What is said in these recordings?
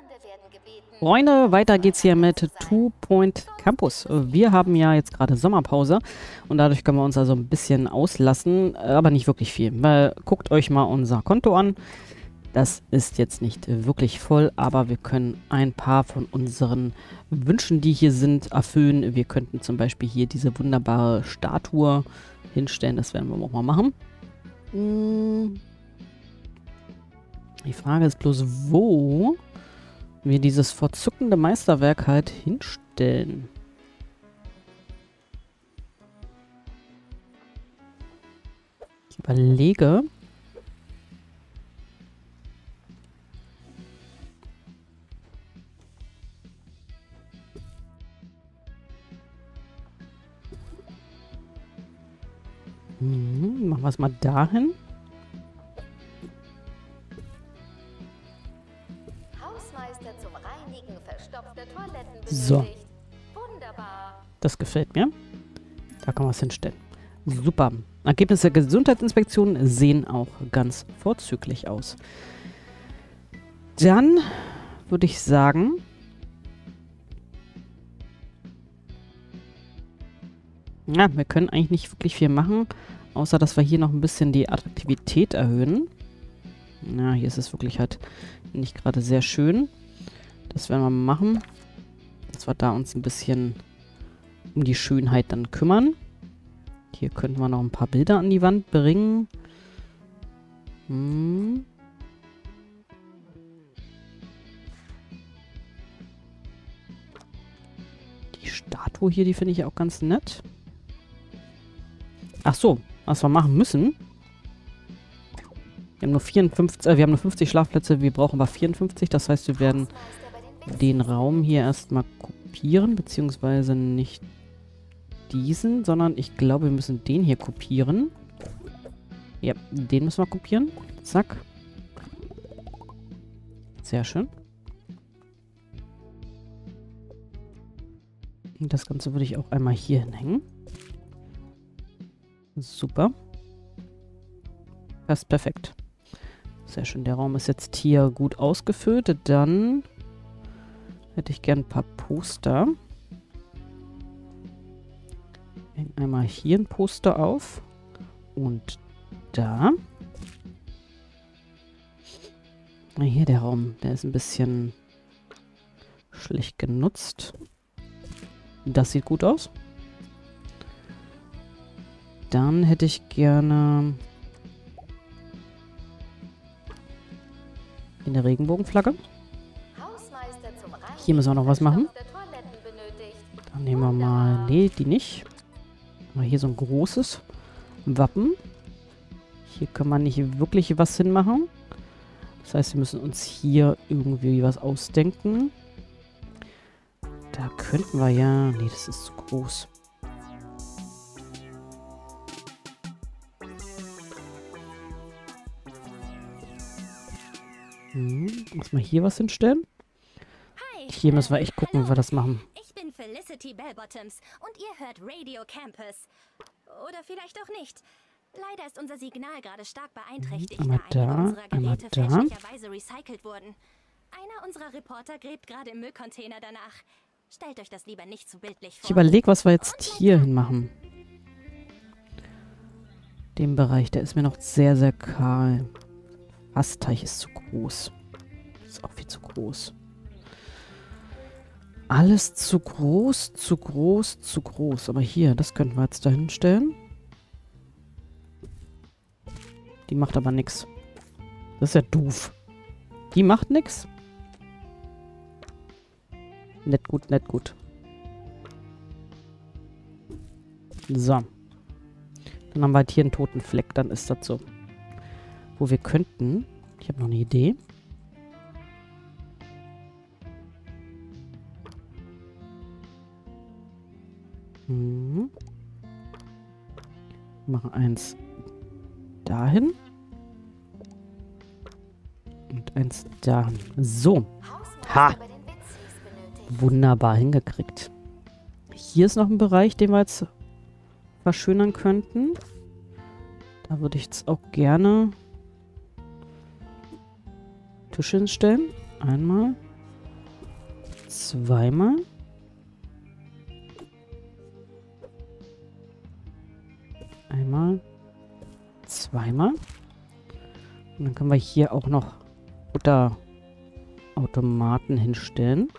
Freunde, weiter geht's hier mit Two Point Campus. Wir haben ja jetzt gerade Sommerpause und dadurch können wir uns also ein bisschen auslassen, aber nicht wirklich viel. Weil, guckt euch mal unser Konto an. Das ist jetzt nicht wirklich voll, aber wir können ein paar von unseren Wünschen, die hier sind, erfüllen. Wir könnten zum Beispiel hier diese wunderbare Statue hinstellen. Das werden wir auch mal machen. Die Frage ist bloß, wo wir dieses verzückende Meisterwerk halt hinstellen. Ich überlege. Machen wir es mal dahin. So. Das gefällt mir. Da kann man es hinstellen. Super. Ergebnisse der Gesundheitsinspektion sehen auch ganz vorzüglich aus. Dann würde ich sagen, ja, wir können eigentlich nicht wirklich viel machen, außer dass wir hier noch ein bisschen die Attraktivität erhöhen. Ja, hier ist es wirklich halt nicht gerade sehr schön. Das werden wir machen. Dass wir da uns ein bisschen um die Schönheit dann kümmern. Hier könnten wir noch ein paar Bilder an die Wand bringen. Die Statue hier, die finde ich auch ganz nett. Ach so, was wir machen müssen. Wir haben nur 50 Schlafplätze, wir brauchen aber 54. Das heißt, wir werden den Raum hier erstmal kopieren, beziehungsweise nicht diesen, sondern ich glaube, wir müssen den hier kopieren. Ja, den müssen wir kopieren. Zack. Sehr schön. Und das Ganze würde ich auch einmal hier hinhängen. Super. Passt perfekt. Sehr schön, der Raum ist jetzt hier gut ausgefüllt. Dann hätte ich gern ein paar Poster. Hängen einmal hier ein Poster auf. Und da. Hier der Raum, der ist ein bisschen schlecht genutzt. Das sieht gut aus. Dann hätte ich gerne eine Regenbogenflagge. Hier müssen wir noch was machen. Dann nehmen wir mal... Nee, die nicht. Aber hier so ein großes Wappen. Hier kann man nicht wirklich was hinmachen. Das heißt, wir müssen uns hier irgendwie was ausdenken. Da könnten wir ja... Nee, das ist zu groß. Muss mal hier was hinstellen. Hier müssen wir echt gucken, wie wir das machen. Ich bin Felicity Bellbottoms und ihr hört Radio Campus. Oder vielleicht auch nicht. Leider ist unser Signal gerade stark beeinträchtigt, Einmal da einige da, unserer einmal Geräte da. fälschlicherweise recycelt wurden. Einer unserer Reporter gräbt gerade im Müllcontainer danach. Stellt euch das lieber nicht zu bildlich vor. Ich überlege, was wir jetzt hier hin machen. Den Bereich, der ist mir noch sehr, sehr kahl. Fasteich ist zu groß. Ist auch viel zu groß. Alles zu groß, zu groß, zu groß. Aber hier, das könnten wir jetzt da hinstellen. Die macht aber nichts. Das ist ja doof. Die macht nichts. Nett gut, nett gut. So. Dann haben wir halt hier einen toten Fleck. Dann ist das so. Wo wir könnten... Ich habe noch eine Idee. Machen eins dahin. Und eins dahin. So. Ha! Wunderbar hingekriegt. Hier ist noch ein Bereich, den wir jetzt verschönern könnten. Da würde ich jetzt auch gerne Tische hinstellen. Einmal. Zweimal. Einmal. Zweimal. Und dann können wir hier auch noch Futterautomaten hinstellen.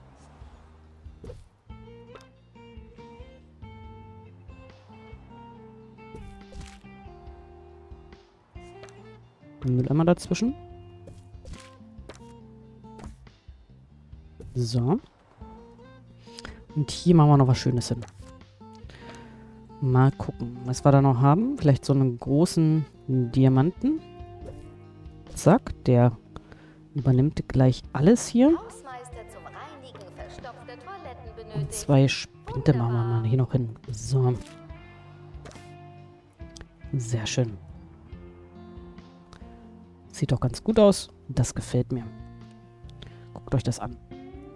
Den Mülleimer dazwischen. So. Und hier machen wir noch was Schönes hin. Mal gucken, was wir da noch haben. Vielleicht so einen großen Diamanten. Zack, der übernimmt gleich alles hier. Und 2 Spinde machen wir mal hier noch hin. So. Sehr schön. Sieht doch ganz gut aus. Das gefällt mir. Guckt euch das an.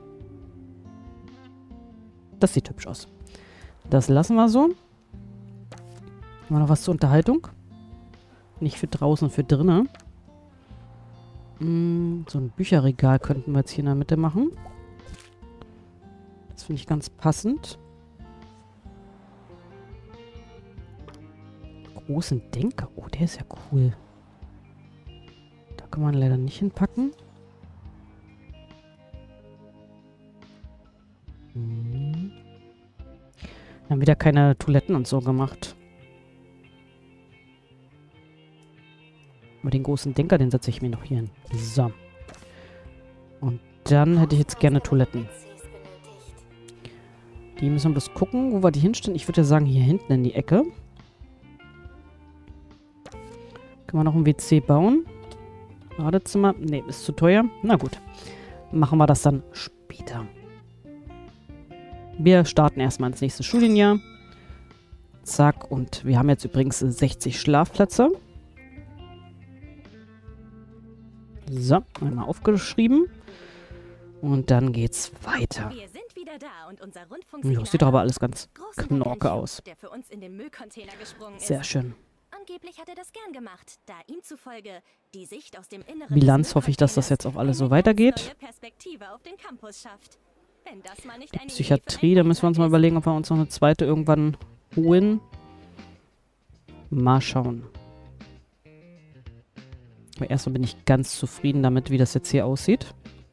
Das sieht hübsch aus. Das lassen wir so. Haben wir noch was zur Unterhaltung? Nicht für draußen, für drinnen. So ein Bücherregal könnten wir jetzt hier in der Mitte machen. Das finde ich ganz passend. Großen Denker. Oh, der ist ja cool. Da kann man leider nicht hinpacken. Wir haben wieder keine Toiletten und so gemacht. Aber den großen Denker, den setze ich mir noch hier hin. So. Und dann hätte ich jetzt gerne Toiletten. Die müssen wir bloß gucken, wo wir die hinstellen. Ich würde ja sagen, hier hinten in die Ecke. Können wir noch ein WC bauen? Badezimmer? Ne, ist zu teuer. Na gut. Machen wir das dann später. Wir starten erstmal ins nächste Studienjahr. Zack. Und wir haben jetzt übrigens 60 Schlafplätze. So, einmal aufgeschrieben. Und dann geht's weiter. Wir sind wieder da und unser Ja, sieht doch aber alles ganz knorke aus. der für uns in den Müllcontainer gesprungen ist. Sehr schön. Angeblich hat er das gern gemacht, da ihm zufolge die Sicht aus dem Inneren Bilanz des hoffe ich, dass das jetzt auch alles so eine weitergeht. ganz neue Perspektive auf den Campus schafft. Wenn das mal nicht eine Psychiatrie, Idee da für müssen wir uns mal einen überlegen, ob wir uns noch eine zweite irgendwann holen. Mal schauen. Aber erstmal bin ich ganz zufrieden damit, wie das jetzt hier aussieht.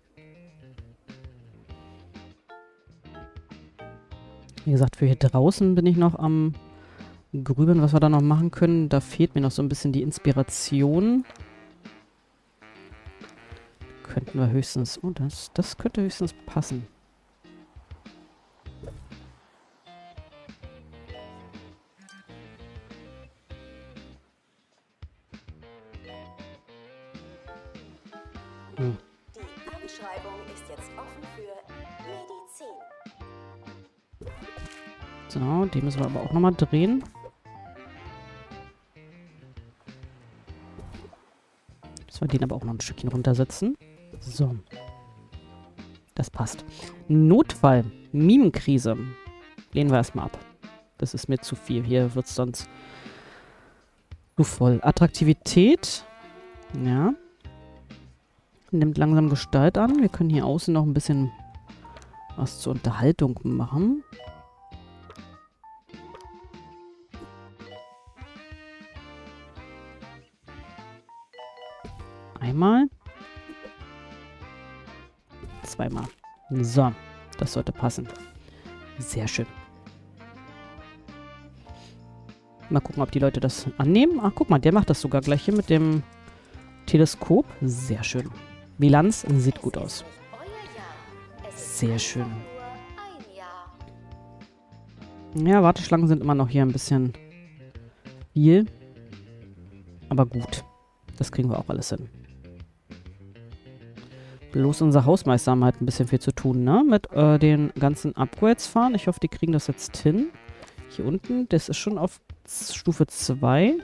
Wie gesagt, für hier draußen bin ich noch am Grübeln, was wir da noch machen können. Da fehlt mir noch so ein bisschen die Inspiration. Könnten wir höchstens... Oh, das könnte höchstens passen. Die Anschreibung ist jetzt offen für Medizin. So, die müssen wir aber auch nochmal drehen. Müssen wir den aber auch noch ein Stückchen runtersetzen. So. Das passt. Notfall. Mimenkrise. Lehnen wir erstmal ab. Das ist mir zu viel. Hier wird es sonst zu voll. Attraktivität. Ja. Nimmt langsam Gestalt an. Wir können hier außen noch ein bisschen was zur Unterhaltung machen. Einmal. Zweimal. So, das sollte passen. Sehr schön. Mal gucken, ob die Leute das annehmen. Ach, guck mal, der macht das sogar gleich hier mit dem Teleskop. Sehr schön. Bilanz sieht gut aus. Sehr schön. Ja, Warteschlangen sind immer noch hier ein bisschen viel. Aber gut. Das kriegen wir auch alles hin. Bloß unser Hausmeister haben halt ein bisschen viel zu tun, ne? Mit den ganzen Upgrades fahren. Ich hoffe, die kriegen das jetzt hin. Hier unten, das ist schon auf Stufe 2.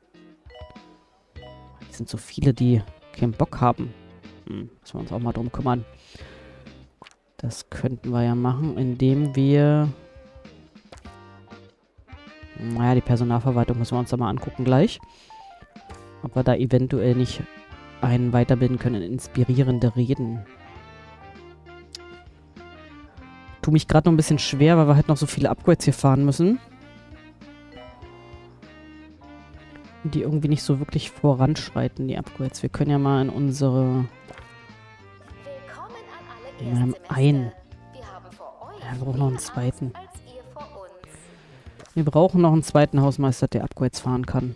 Hier sind so viele, die keinen Bock haben. Müssen wir uns auch mal drum kümmern. Das könnten wir ja machen, indem wir... Naja, die Personalverwaltung müssen wir uns da mal angucken gleich. Ob wir da eventuell nicht einen weiterbilden können in inspirierende Reden. Tu mich gerade noch ein bisschen schwer, weil wir halt noch so viele Upgrades hier fahren müssen. Die irgendwie nicht so wirklich voranschreiten, die Upgrades. Wir können ja mal in unsere... Willkommen an Wir alle haben Erstsemester. einen. Wir haben vor euch Ja, wir brauchen noch einen mehr zweiten. Angst als ihr vor uns. Wir brauchen noch einen zweiten Hausmeister, der Upgrades fahren kann.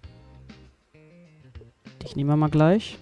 Dich nehmen wir mal gleich.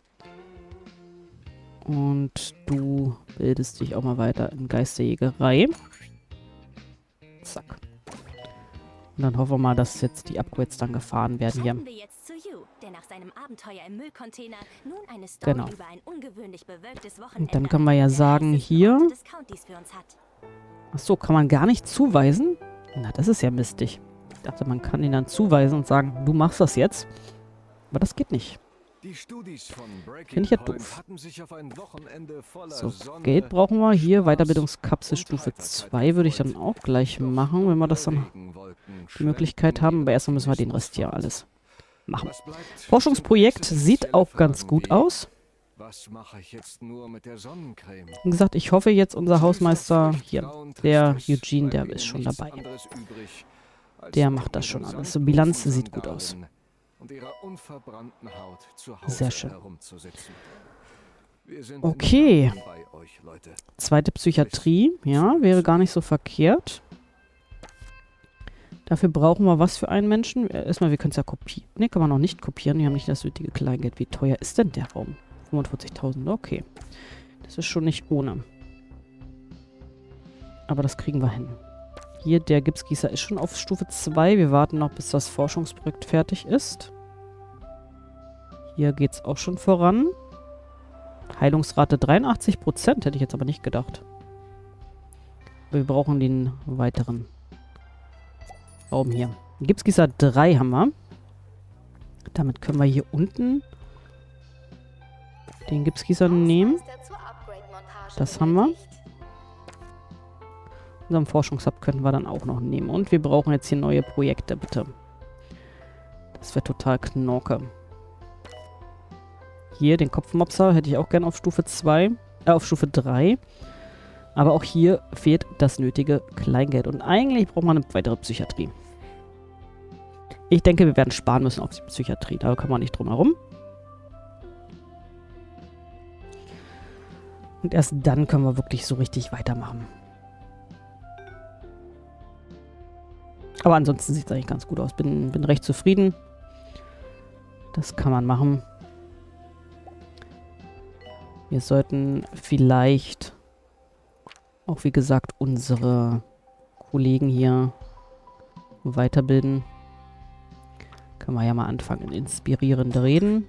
Und du bildest dich auch mal weiter in Geisterjägerei. Zack. Und dann hoffen wir mal, dass jetzt die Upgrades dann gefahren werden hier. Schalten wir jetzt zu Yu, der nach seinem Abenteuer im Müllcontainer nun eine Story Genau. über ein ungewöhnlich bewölktes Wochenende Und dann können wir ja an der sagen, heißesten hier... Orte des Countys für uns hat. Achso, kann man gar nicht zuweisen? Na, das ist ja mistig. Ich dachte, man kann ihn dann zuweisen und sagen, du machst das jetzt. Aber das geht nicht. Die Studis von Breaking Finde ich ja Point doof. hatten sich auf ein Wochenende voller So, Sonne, Geld brauchen wir. Hier, Spaß Weiterbildungskapsel und Stufe Heiterkeit 2 würde ich dann gefreut. auch gleich Doch machen, wenn wir das dann Regenwolken die Möglichkeit schwemmten haben. Aber ihren erstmal müssen wir den Optimismus Rest hier fort. alles machen. Was bleibt, Forschungsprojekt sind sieht auch ganz Fragen gut wie, aus. Was mache ich jetzt nur mit der Sonnencreme? Wie gesagt, ich hoffe jetzt, unser Hausmeister Süßer hier, Fruchtgrau und der Tristes, Eugene, der bleibt ist ihnen schon nichts dabei. anderes übrig, als Der in macht das schon ihren alles. sanften Bilanz sieht gut aus. Sandalen und ihrer unverbrannten Haut zu Hause Sehr schön. herumzusitzen. Wir sind Okay. in Taten bei euch, Leute. Zweite Psychiatrie, ja, wäre gar nicht so verkehrt. Dafür brauchen wir was für einen Menschen? Erstmal, wir können es ja kopieren. Ne, kann man noch nicht kopieren. Wir haben nicht das nötige Kleingeld. Wie teuer ist denn der Raum? 45.000, okay. Das ist schon nicht ohne. Aber das kriegen wir hin. Hier, der Gipsgießer ist schon auf Stufe 2. Wir warten noch, bis das Forschungsprojekt fertig ist. Hier geht es auch schon voran. Heilungsrate 83%, hätte ich jetzt aber nicht gedacht. Wir brauchen den weiteren Raum hier. Gipsgießer 3 haben wir. Damit können wir hier unten den Gipsgießer nehmen. Hausmeister zur Upgrade-Montage Das haben wir. benötigt. Unseren Forschungshub könnten wir dann auch noch nehmen. Und wir brauchen jetzt hier neue Projekte, bitte. Das wäre total knorke. Hier, den Kopfmopser hätte ich auch gerne auf Stufe 2, auf Stufe 3. Aber auch hier fehlt das nötige Kleingeld. Und eigentlich braucht man eine weitere Psychiatrie. Ich denke, wir werden sparen müssen auf die Psychiatrie. Da kann man nicht drum herum. Und erst dann können wir wirklich so richtig weitermachen. Aber ansonsten sieht es eigentlich ganz gut aus. Bin recht zufrieden. Das kann man machen. Wir sollten vielleicht auch, wie gesagt, unsere Kollegen hier weiterbilden. Können wir ja mal anfangen. In inspirierende Reden.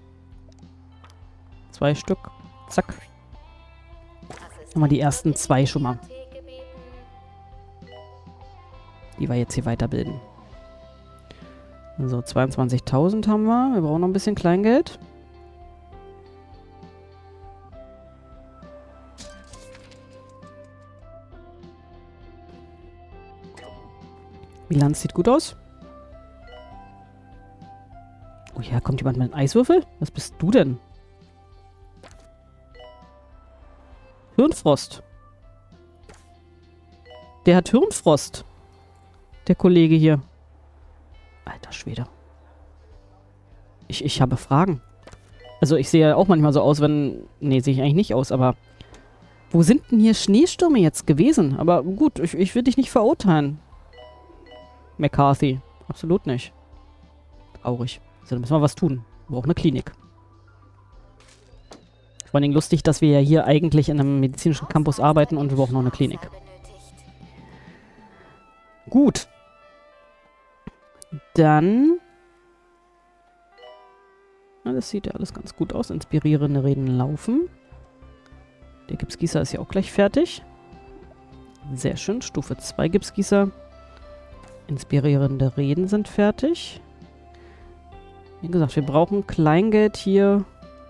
2 Stück. Zack. Haben wir die ersten 2 schon mal, die wir jetzt hier weiterbilden. So, 22.000 haben wir. Wir brauchen noch ein bisschen Kleingeld. Bilanz sieht gut aus. Oh ja, kommt jemand mit einem Eiswürfel? Was bist du denn? Hirnfrost. Der hat Hirnfrost. Der Kollege hier. Alter Schwede. Ich habe Fragen. Also ich sehe ja auch manchmal so aus, wenn... Nee, sehe ich eigentlich nicht aus, aber... Wo sind denn hier Schneestürme jetzt gewesen? Aber gut, ich will dich nicht verurteilen. McCarthy. Absolut nicht. Traurig. So, dann müssen wir was tun. Wir brauchen eine Klinik. Vor allen Dingen lustig, dass wir ja hier eigentlich in einem medizinischen Campus arbeiten und wir brauchen noch eine Klinik. Gut. Dann... Na, das sieht ja alles ganz gut aus. Inspirierende Reden laufen. Der Gipsgießer ist ja auch gleich fertig. Sehr schön. Stufe 2 Gipsgießer. Inspirierende Reden sind fertig. Wie gesagt, wir brauchen Kleingeld hier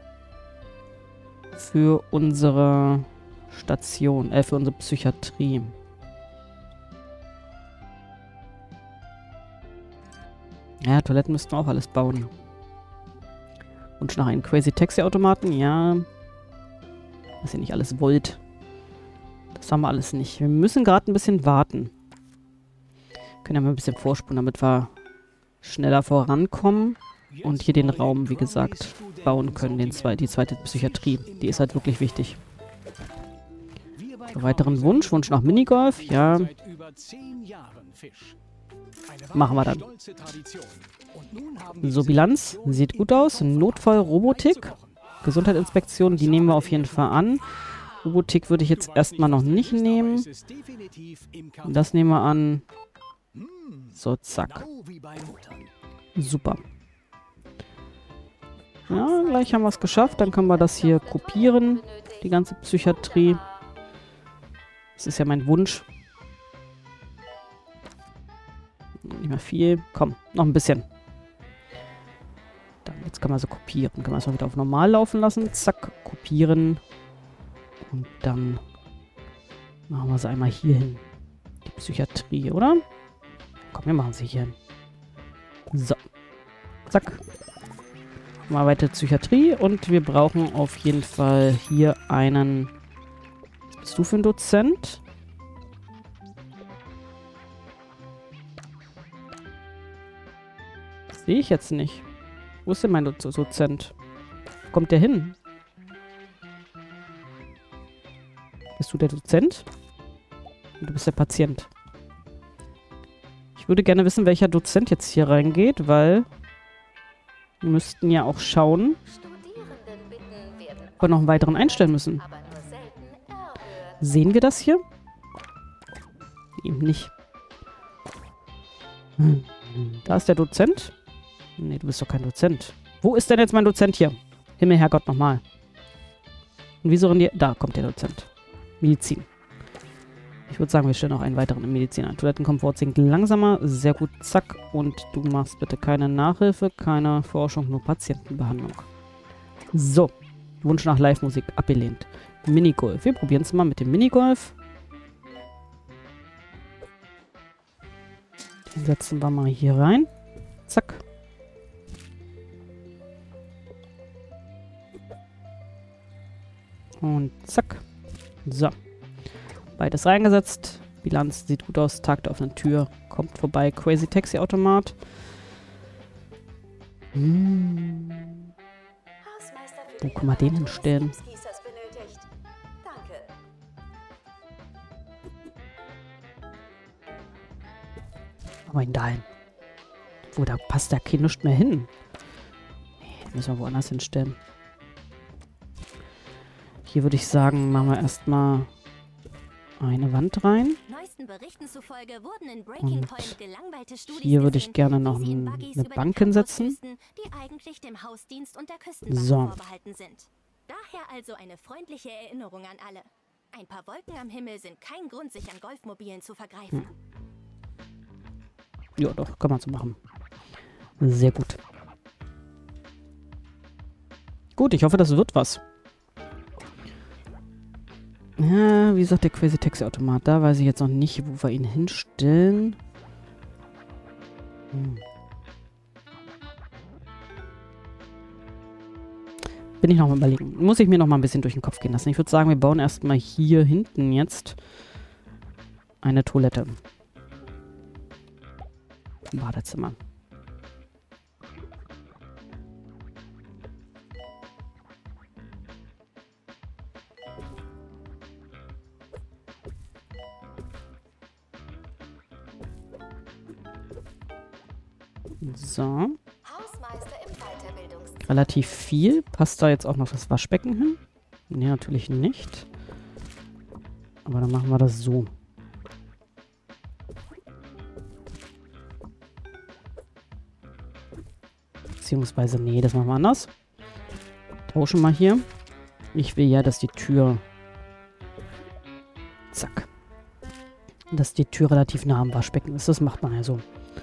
für unsere Station, für unsere Psychiatrie. Ja, Toiletten müssten wir auch alles bauen. Und nach einem Crazy Taxi Automaten, ja. Was ihr nicht alles wollt. Das haben wir alles nicht. Wir müssen gerade ein bisschen warten. Können ja mal ein bisschen vorspulen, damit wir schneller vorankommen. Und hier den Raum, wie gesagt, bauen können. Die zweite Psychiatrie. Die ist halt wirklich wichtig. So, weiteren Wunsch. Wunsch nach Minigolf. Ja. Machen wir dann. So, Bilanz. Sieht gut aus. Notfall-Robotik. Gesundheitsinspektion, die nehmen wir auf jeden Fall an. Robotik würde ich jetzt erstmal noch nicht nehmen. Das nehmen wir an. So, zack. Super. Ja, gleich haben wir es geschafft. Dann können wir das hier kopieren. Die ganze Psychiatrie. Das ist ja mein Wunsch. Nicht mehr viel. Komm, noch ein bisschen. Dann, jetzt können wir sie kopieren. Können wir es mal wieder auf normal laufen lassen. Zack, kopieren. Und dann machen wir sie einmal hier hin. Die Psychiatrie, oder? Komm, wir machen sie hier hin. So. Zack. Mal weiter Psychiatrie. Und wir brauchen auf jeden Fall hier einen... Was bist du für ein Dozent? Das sehe ich jetzt nicht. Wo ist denn mein Dozent? Wo kommt der hin? Bist du der Dozent? Und du bist der Patient. Ich würde gerne wissen, welcher Dozent jetzt hier reingeht, weil wir müssten ja auch schauen, ob wir noch einen weiteren einstellen müssen. Sehen wir das hier? Eben nicht. Da ist der Dozent. Nee, du bist doch kein Dozent. Wo ist denn jetzt mein Dozent hier? Himmel, Herrgott, nochmal. Und wieso rennen die... Da kommt der Dozent. Medizin. Ich würde sagen, wir stellen noch einen weiteren in Medizin an. Toilettenkomfort sinkt langsamer. Sehr gut, zack. Und du machst bitte keine Nachhilfe, keine Forschung, nur Patientenbehandlung. So. Wunsch nach Live-Musik abgelehnt. Minigolf. Wir probieren es mal mit dem Minigolf. Den setzen wir mal hier rein. Zack. Und zack. So. Beides reingesetzt. Bilanz sieht gut aus. Tag der offenen Tür. Kommt vorbei. Crazy Taxi Automat. Wo kann man den hinstellen? Aber ihn dahin. Wo, da passt da kein nichts mehr hin. Nee, den müssen wir woanders hinstellen. Hier würde ich sagen, machen wir erstmal eine Wand rein. Neuesten Berichten zufolge wurden in Breaking Point gelangweilte Studis hier würde ich gesendet, gerne noch wie sie in eine Buggies über den Bank Campus hinsetzen. düsten, die eigentlich dem Hausdienst und der Küstenwache So. vorbehalten sind. Daher also eine freundliche Erinnerung an alle. Ein paar Wolken am Himmel sind kein Grund, sich an Golfmobilen zu vergreifen. Ja, doch, kann man so machen. Sehr gut. Gut, ich hoffe, das wird was. Ja, wie gesagt, der Crazy Taxi Automat. Da weiß ich jetzt noch nicht, wo wir ihn hinstellen. Bin ich noch mal überlegen. Muss ich mir noch mal ein bisschen durch den Kopf gehen lassen. Ich würde sagen, wir bauen erstmal hier hinten jetzt eine Toilette. Im Badezimmer. So. Relativ viel. Passt da jetzt auch noch das Waschbecken hin? Ne, natürlich nicht. Aber dann machen wir das so. Beziehungsweise, nee, das machen wir anders. Tauschen wir hier. Ich will ja, dass die Tür... Zack. Dass die Tür relativ nah am Waschbecken ist. Das macht man ja so.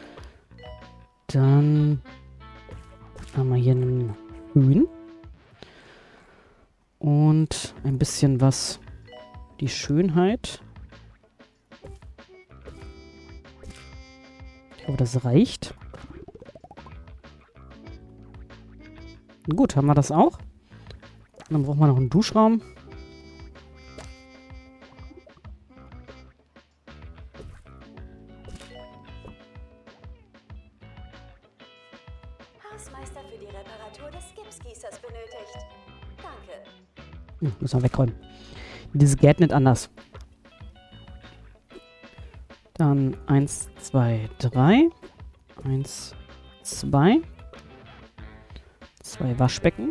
Dann haben wir hier einen Hühn. Und ein bisschen was. Die Schönheit. Ich glaube, das reicht. Gut, haben wir das auch. Dann brauchen wir noch einen Duschraum. Hausmeister für die Reparatur des Gipsgießers benötigt. Danke. Müssen wir wegräumen. Dieses geht nicht anders. Dann 1, 2, 3. 1, 2. 2 Waschbecken.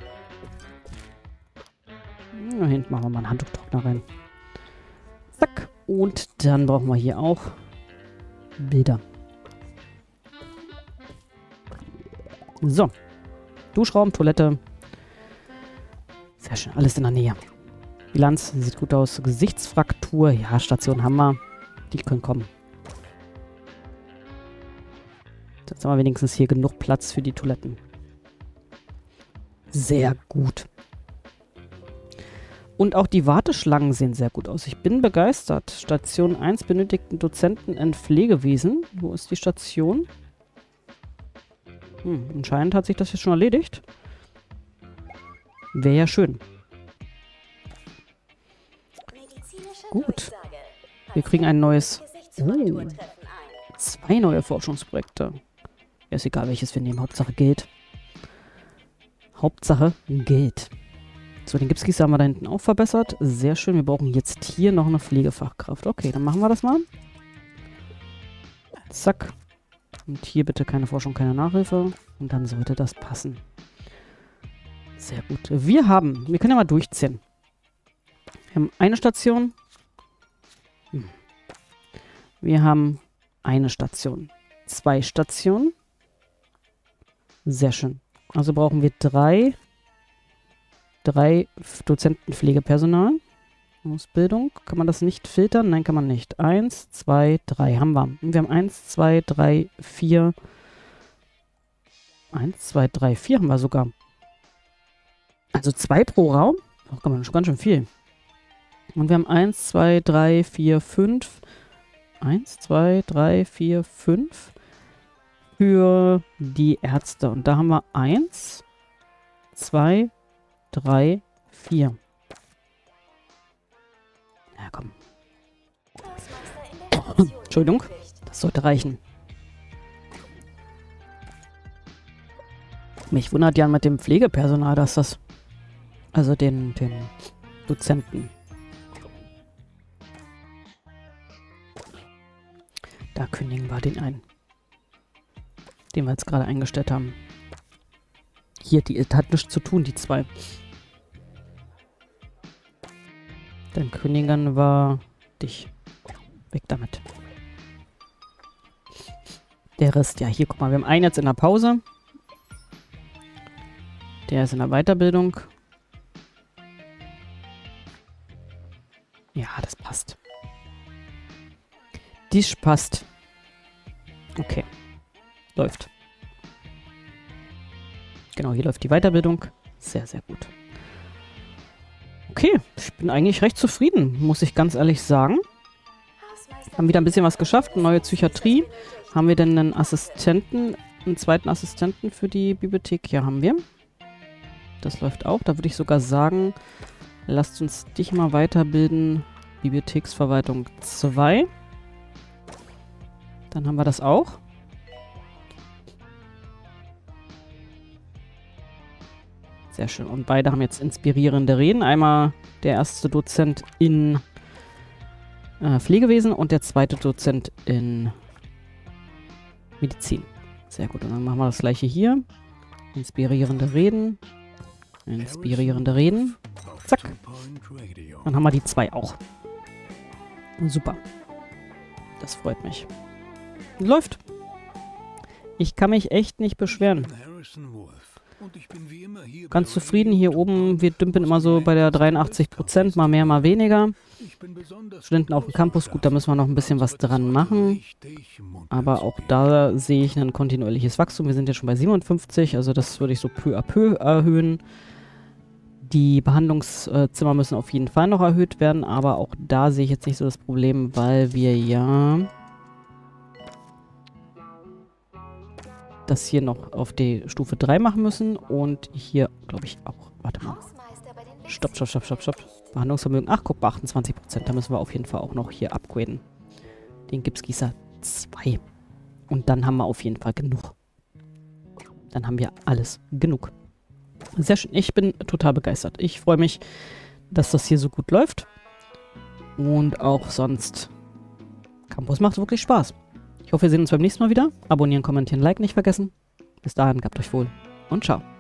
Da hinten machen wir mal einen Handtuchtrockner rein. Zack. Und dann brauchen wir hier auch Bilder. So. Duschraum, Toilette. Sehr schön. Alles in der Nähe. Bilanz sieht gut aus. Gesichtsfraktur. Ja, Station haben wir. Die können kommen. Jetzt haben wir wenigstens hier genug Platz für die Toiletten. Sehr gut. Und auch die Warteschlangen sehen sehr gut aus. Ich bin begeistert. Station 1 benötigten Dozenten in Pflegewesen. Wo ist die Station? Anscheinend hat sich das jetzt schon erledigt. Wäre ja schön. Gut. Wir kriegen ein neues... Oh. 2 neue Forschungsprojekte. Ist egal, welches wir nehmen. Hauptsache Geld. Hauptsache Geld. So, den Gipsgießer haben wir da hinten auch verbessert. Sehr schön. Wir brauchen jetzt hier noch eine Pflegefachkraft. Okay, dann machen wir das mal. Zack. Und hier bitte keine Forschung, keine Nachhilfe. Und dann sollte das passen. Sehr gut. Wir können ja mal durchziehen. Wir haben eine Station. Wir haben eine Station. 2 Stationen. Sehr schön. Also brauchen wir 3 Dozenten Pflegepersonal. Ausbildung. Kann man das nicht filtern? Nein, kann man nicht. 1, 2, 3 haben wir. Und wir haben 1, 2, 3, 4. 1, 2, 3, 4 haben wir sogar. Also 2 pro Raum. Das kann man schon ganz schön viel. Und wir haben 1, 2, 3, 4, 5. 1, 2, 3, 4, 5 für die Ärzte. Und da haben wir 1, 2, 3, 4. Ja, komm. Entschuldigung. Das sollte reichen. Mich wundert ja mit dem Pflegepersonal, dass das... Also den Dozenten. Da kündigen wir den ein. Den wir jetzt gerade eingestellt haben. Hier, die hat nichts zu tun, die 2. Dann kündigen wir dich. Weg damit. Der Rest, ja, hier, guck mal, wir haben einen jetzt in der Pause. Der ist in der Weiterbildung. Ja, das passt. Dies passt. Okay. Läuft. Genau, hier läuft die Weiterbildung. Sehr, sehr gut. Okay, ich bin eigentlich recht zufrieden, muss ich ganz ehrlich sagen. Haben wieder ein bisschen was geschafft. Eine neue Psychiatrie. Haben wir denn einen Assistenten, einen zweiten Assistenten für die Bibliothek? Ja, haben wir. Das läuft auch. Da würde ich sogar sagen, lasst uns dich mal weiterbilden. Bibliotheksverwaltung 2. Dann haben wir das auch. Sehr schön. Und beide haben jetzt inspirierende Reden. Einmal der erste Dozent in Pflegewesen und der zweite Dozent in Medizin. Sehr gut. Und dann machen wir das gleiche hier. Inspirierende Reden. Inspirierende Reden. Zack. Dann haben wir die 2 auch. Super. Das freut mich. Läuft. Ich kann mich echt nicht beschweren. Ganz zufrieden hier oben. Wir dümpeln immer so bei der 83%, mal mehr, mal weniger. Studenten auf dem Campus, gut, da müssen wir noch ein bisschen was dran machen. Aber auch da sehe ich ein kontinuierliches Wachstum. Wir sind ja schon bei 57, also das würde ich so peu à peu erhöhen. Die Behandlungszimmer müssen auf jeden Fall noch erhöht werden, aber auch da sehe ich jetzt nicht so das Problem, weil wir ja das hier noch auf die Stufe 3 machen müssen und hier, glaube ich, auch. Warte mal. Stopp. Behandlungsvermögen. Ach, guck mal, 28%. Da müssen wir auf jeden Fall auch noch hier upgraden. Den Gipsgießer 2. Und dann haben wir auf jeden Fall genug. Dann haben wir alles. Genug. Sehr schön. Ich bin total begeistert. Ich freue mich, dass das hier so gut läuft. Und auch sonst. Campus macht wirklich Spaß. Ich hoffe, wir sehen uns beim nächsten Mal wieder. Abonnieren, kommentieren, liken nicht vergessen. Bis dahin, gehabt euch wohl und ciao.